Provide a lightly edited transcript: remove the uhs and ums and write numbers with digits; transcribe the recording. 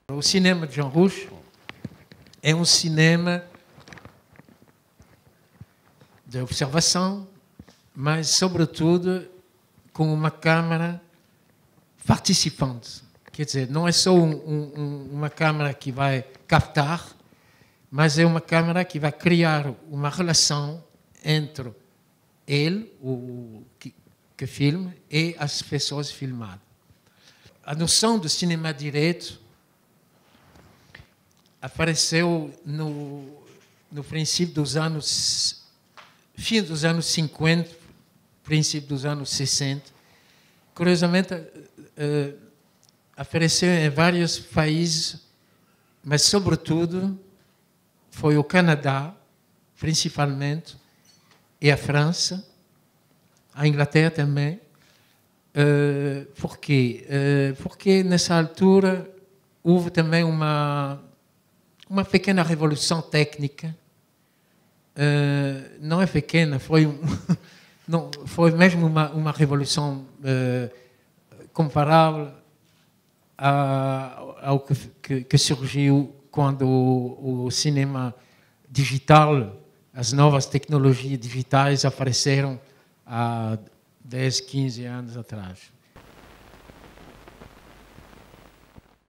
O cinema de Jean Rouch é um cinema de observação, mas, sobretudo, com uma câmara participante. Quer dizer, não é só uma câmara que vai captar, mas é uma câmara que vai criar uma relação entre ele, o que filma, e as pessoas filmadas. A noção do cinema direto apareceu no princípio dos anos, fim dos anos 50, princípio dos anos 60. Curiosamente, apareceu em vários países, mas, sobretudo, foi o Canadá, principalmente, e a França, a Inglaterra também. Por quê? Porque, nessa altura, houve também uma pequena revolução técnica. Não é pequena, foi mesmo uma revolução comparável ao que surgiu quando o cinema digital, as novas tecnologias digitais apareceram há 10, 15 anos atrás.